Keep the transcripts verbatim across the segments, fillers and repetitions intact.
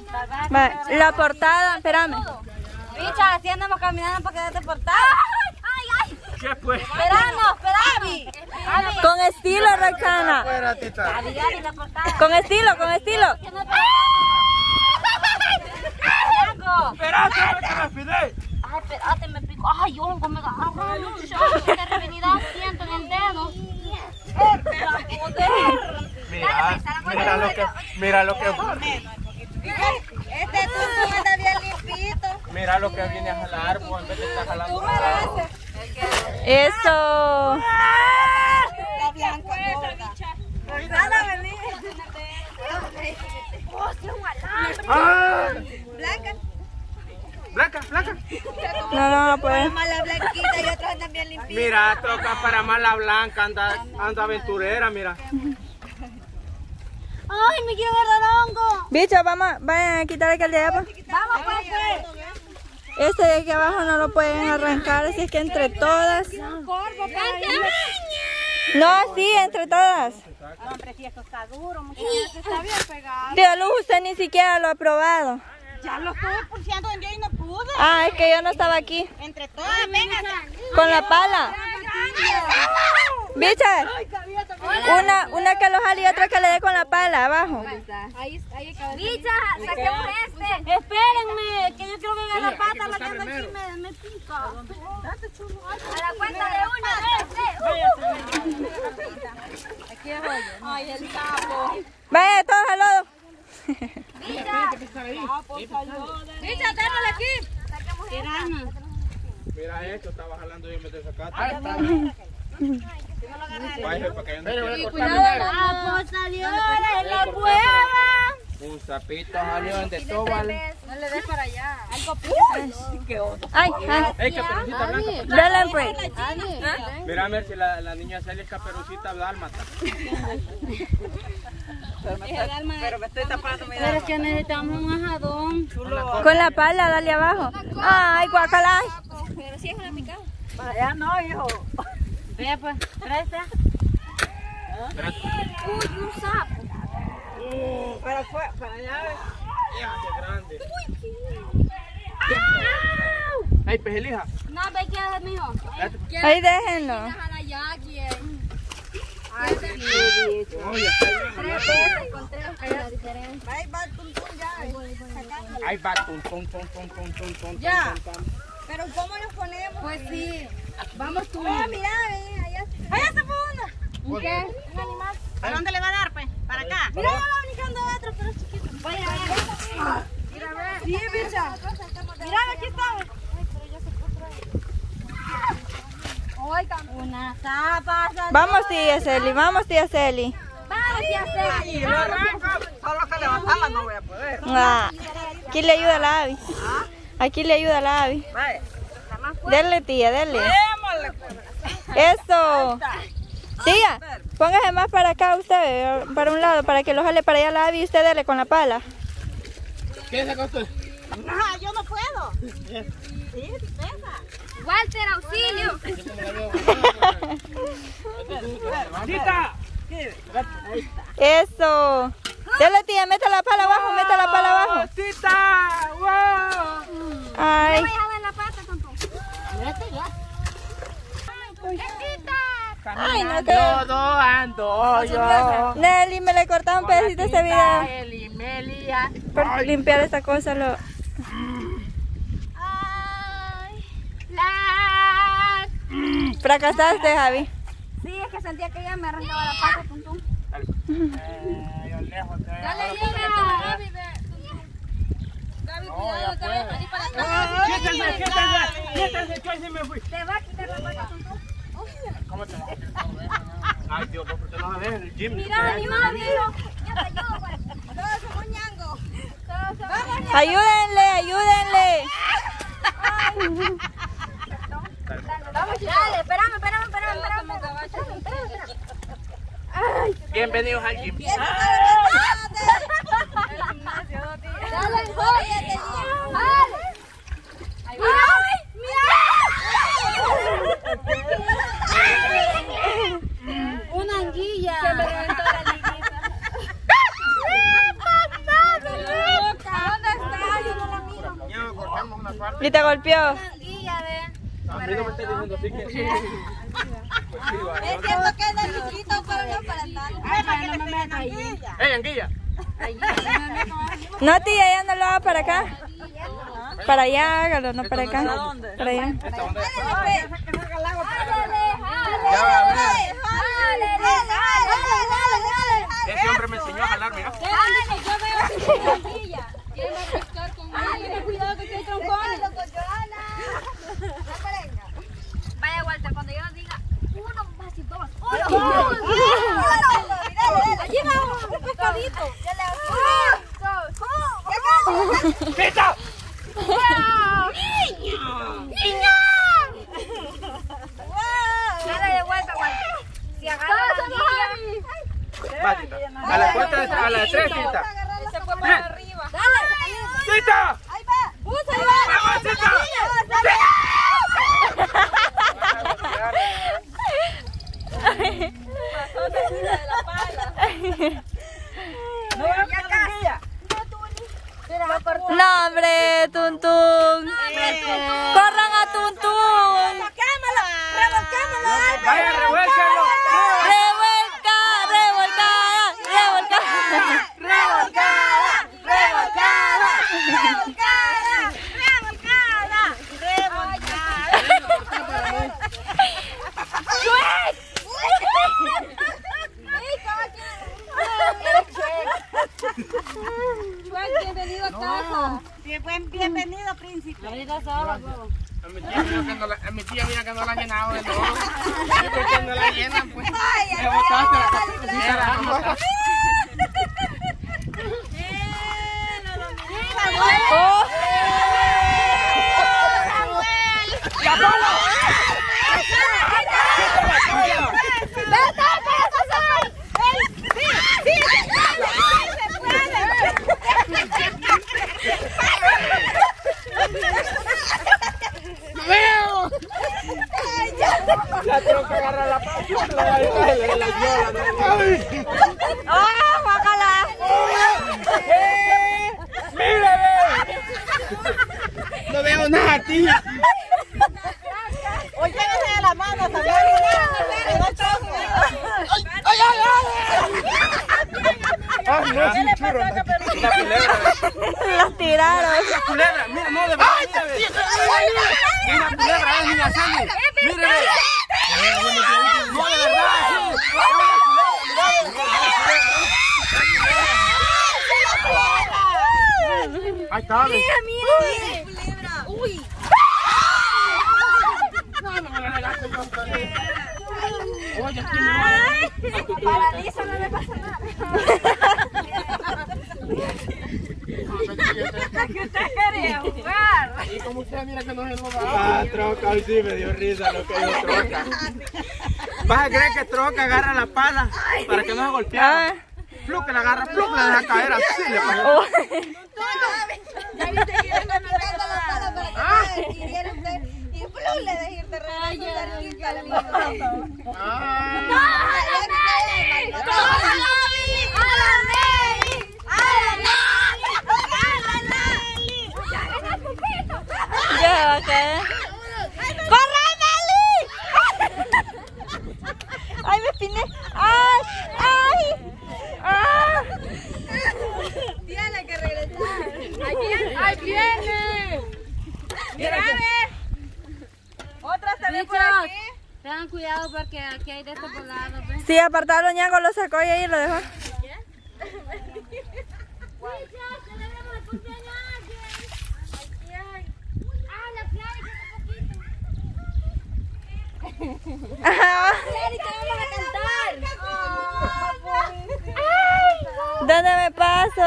Va, la portada, espérame. Bicha, así andamos caminando para quedarte portada. ¡Ay, ay! ¿Qué pues? Esperamos, esperamos. Con estilo, Roxana. Con estilo, con estilo. Espérate, que me pide. Ay, espérate, me pico. Ay, hongo, me agarra mucho. Qué revenidad siento en el dedo. Mira, mira lo que, mira lo que, Este tuntún está bien limpito. mira lo que viene a jalar, pues en vez de estar jalando. Eso. La blanca gorda. Roxana, vení. Oh, sí, un alambre. Blanca. Blanca, blanca. No, no, no puede. Más la blanquita y otras andan bien limpitas. Mira, troca para más la blanca, anda, anda aventurera, mira. Ay, me quiero agarrar hongo. Bicho, vamos, vayan a quitar aquel de allá. Vamos, pues. Este de aquí abajo no lo pueden arrancar, así es que entre todas. No, sí, entre todas. Hombre, si esto está duro, muchachos, está bien pegado. Tío Luz, usted ni siquiera lo ha probado. Ya lo estuve pulseando en yo y no pude. Ah, es que yo no estaba aquí. Entre todas, venga. Con la pala. Bicha, una, una que lo jale y otra que le dé con la pala abajo. Ahí, ahí, Bicha, saquemos este. Espérenme, que yo creo que en la pata la que ando aquí me, me pica. A la cuenta de una, dos, tres. Aquí es hoyo. Ay, el sapo. Vaya, todos al lodo. Bicha, Bicha, déjale aquí. Saquemos esta. Mira esto, estaba jalando y en vez de sacarte. Vaya, para que yo no Cuidado, el sapo salió de la cueva. Un sapito salió de todo, vale. No le des para allá. Algo Ay, ay. Ey, caperucita blanca. Dale, pues. Mira a ver si la, la niña sale caperucita dálmata. Pero me estoy tapando, mira. Pero es que necesitamos un ajadón. Con la pala, dale abajo. Ay, guacala. Pero si es una picada. Para allá no, hijo. Vea pues, presta. Uy, un sapo. Para afuera, para allá. ¡Qué grande! ¡Ay, pejelija! No, ve que es mío. Ahí déjenlo. Déjala ya, ¿quién? Ay, sí, Oye, está bien. Tres veces encontré la diferencia. ahí va el tuntún ya. Ahí va, tum, tum, tum, tum, tum, tum, tum, Ya. tum, tum. Pero ¿cómo nos ponemos? Pues sí. Vamos tú. Ah, mira, eh, allá. Allá se fue uno. ¿Un qué? Un animal. ¿A dónde le va a dar, pues? ¿Para acá? Mira, va brincando otro, pero es chiquito. Vaya, vaya. Mira, ve. Sí, bicha. Mira, aquí está. Oiga, una zapa. Vamos, tía Celi, vamos, tía Celi. Vamos, tía Celi. Solo que levantarla no voy a poder. Ah, aquí le ayuda la Abby. Aquí le ayuda la Abby. Vaya. Dele, tía, dele. Démosle, pues. Eso. Tía, póngase más para acá usted, para un lado, para que lo jale para allá la Abby y usted dele con la pala. ¿Qué sacó usted? No, yo no puedo. Sí, pesa. Walter, auxilio. ¡Tita! Eso. Dele, tía, meta la pala abajo, meta la pala abajo. ¡Tita! ¡Wow! Ay. en la pata, tonto. Ay, no te... Todo ando yo. Nelly, me le cortaba un pedacito a este video. Meli, Melia. Por limpiar esta cosa lo... Ay, la... Fracasaste, Javi. Sí, es que sentía que ella me arrancaba la pata, tonto. Eh, yo lejos de... Dale, llega. Gaby, cuidado, te vas a salir para acá. ¡Quítense, quítense! ¡Quítense, que se me fui! Te va a quitar la pata, tonto. ¿Cómo te va? Ay, Dios, ¿por qué no vas a ver el gym? Mira, animal, mira. Ya te ayudo, güey. Todos somos ñangos. Vamos, Ayúdenle, ayúdenle. vamos, dale, espérame, espérame, espérame, espérame, espérame, espérame. Bienvenidos al gym. Dale, joder. Dale. ¡Ay, mira! Una anguilla. Se me reventó la liguita. ¡Qué loca! ¿Dónde Y te golpeó. A mí no me estás diciendo así que... Es cierto que es de chiquito, pero no para tanto. Ay, para que le peguen a ella. ¡Ey, Anguilla! No, tía, ya no lo haga para acá. Para allá, hágalo, no para acá. Para allá. ¿Esta dónde es? Ese hombre me enseñó a jalar, mira. Cuidado que hay troncones. Vaya, Walter, cuando yo diga uno más y dos. Uno. Allí va un pescadito. ¡Quita! ¡Niña! Dale de vuelta, Walter. Si agarra la niña. Va, Tita. A la cuenta de a la de tres, Tita. Se fue para arriba. Dale. ¡Tita! Ahí va. Bus, ahí va. ¡Vamos, Tita! No, hombre, Tuntún. Corran a Tuntún. ¡Vaya, revuélcalo! Revuelca, revolcada, revolcada. Revolcada, revolcada, revolcada, bienvenido a casa. Bienvenido, príncipe. A mi tía mira que no la, a mi tía mira que no la han llenado de nuevo. ¿Y por qué no la llenan, pues? Me botaste la cosita. Oh. La troca agarra la pata. ¡Ah, guácala! ¡Mírame! No veo nada, tía. Oye, déjame de la mano, también. ¡Ay, ay, ay! ¡Ah, no, es un churro! Una culebra. Las tiraron. Una culebra, mira, no, de verdad. Una culebra, es niña Sandy. Mírame. No, de verdad, sí. Ahí está, ve. Uy. No, no me la regaste yo. Oye, aquí me voy. Paraliza, no le pasa nada. ¿Qué usted quería jugar? Y como usted mira que no es el lugar. Ah, troca, hoy sí me dio risa lo que es troca. ¿Vas a creer que troca agarra la pala para que no se golpee? Ah. Fluc que la agarra, fluc la deja caer así le pasó. Ya viste que le metiendo la pala para que no le hiriera usted. Y plum le dejé ir de regreso cerquita al mismo. Ya va a caer. ¡Corre, Meli! ¡Ay, me espiné! ¡Ay! ¡Ay! ¡Ah! Tiene que regresar. ¡Ahí viene! ¡Ahí viene! ¡Mira! ¡Otra se ve por aquí! Tengan cuidado porque aquí hay de estos volados. Sí, apartado los ñangos, lo sacó y ahí lo dejó. ¿Dónde me paso?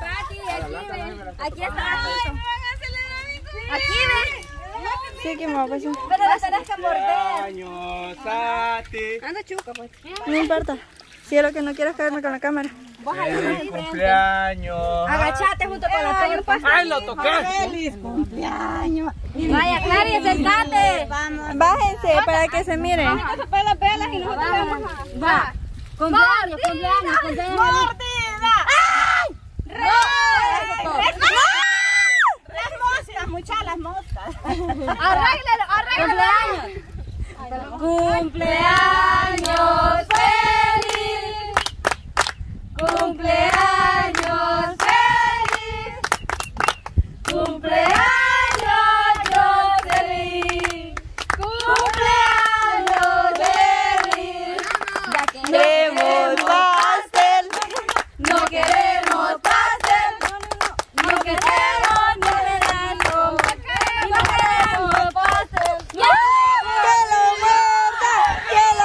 Aquí está. Aquí ven. Sí, que me va a pasar. Pero la tenés que morder. Años a ti. Anda chuca, pues. No importa. Si es lo que no quieres caerme con la cámara. Feliz cumpleaños. Agachate junto con la torpa. ¡Ay, lo toqué! ¡Feliz cumpleaños! Vaya, Clary, acercate. Bájense para que se miren. Vamos a soplar las velas y nosotros vamos a... Va. Cumpleaños, cumpleaños, cumpleaños. ¡Mordida! ¡Ay! Las moscas, muchas las moscas. Arréglalo, arréglalo. Cumpleaños feliz. Cumpleaños feliz. Cumpleaños Jocelyn. Cumpleaños feliz. Queremos pastel. No queremos pastel. No queremos ni helado. No queremos pastel. ¡Que lo muerda! ¡Que lo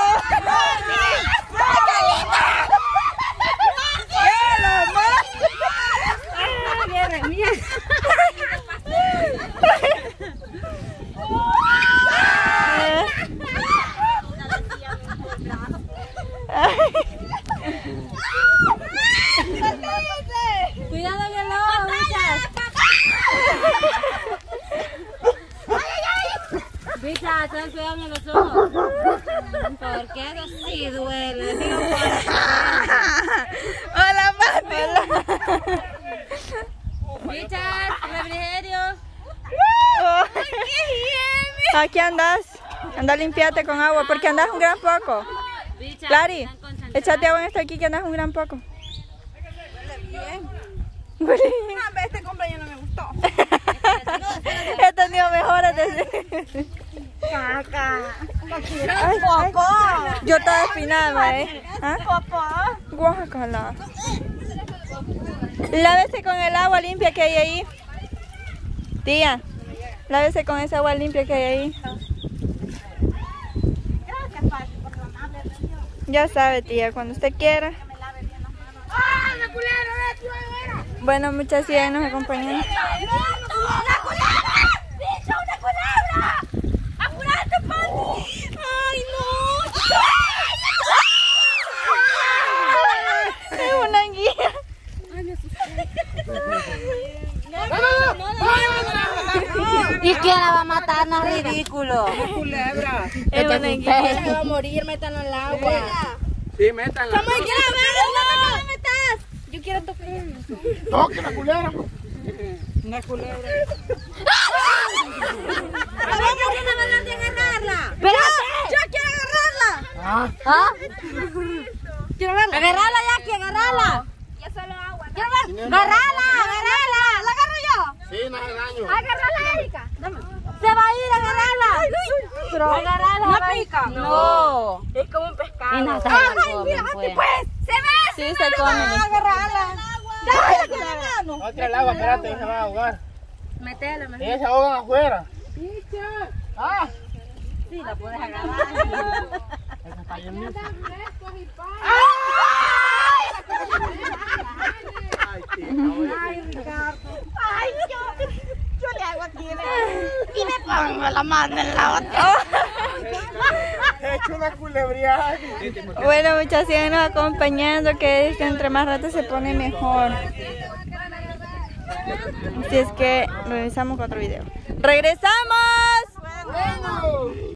Cuidado que lo bichas. Bichas, ten cuidado en los ojos. Porque eso sí duele. Digo, Hola, Pati. bichas, refrigerio. Aquí andas. Anda, limpiate con agua porque andas un gran poco. Bichas, Clary, están concentradas. échate agua en esto aquí que andas un gran poco. Huele bien. Este cumpleaños no me gustó. He tenido mejores de... Caca. Ay, ay. Yo estaba espinada, ¿eh? ¿Ah? Papá. Guácala. Lávese con el agua limpia que hay ahí. Tía, lávese con esa agua limpia que hay ahí. Gracias, Pati, por la amable atención. Ya sabe, tía, cuando usted quiera. ¡Ah, la culera! ¡Tío, era! Bueno, muchas gracias, nos acompañan. ¡Una culebra! ¡Bicho, una culebra! ¡Apurate, Pati! ¡Ay, no! Es una guía. ¿Y quién la va a matar? No es ridículo. Culebra. Es una guía. Va a morir, métanlo en el agua. Sí, métanla. ¡Quiero verlo! ¡No me metas! Yo quiero tocar. Toque la culebra. Una culebra. ¡Vamos a agarrarla! ¡Espérate! ¡Yo quiero agarrarla! Ah, ¿Ah? ¡Quiero verla! Agarrala, Jackie, agarrala. Ya solo agua. Quiero ver. Agarrala, agarrala. ¿La agarro yo? sí, no hace daño. ¡Agárrala, Erika! Dame. Se va a ir, agarrala. Pero agarrala. ¿No va a ir. pica? No. Es como un pescado. Y no se la ¡Ay, comen, mira, pues. pues! ¡Se va! Sí, se come. ¡Agarrala! ¡Dale con la mano! Otra el agua, espérate, se va a ahogar. Metela, metela. Ellas se ahogan afuera. Ah, Sí, la puedes agarrar. esa está bien limpia. Ay, tía, ¡Ay, Ricardo! ¡Ay, yo! Yo le hago aquí. Y me pongo la mano en la otra. he hecho una culebría. Bueno, muchas gracias, nos acompañando, que este entre más rato se pone mejor. Así es que regresamos con otro video. ¡Regresamos! Bueno.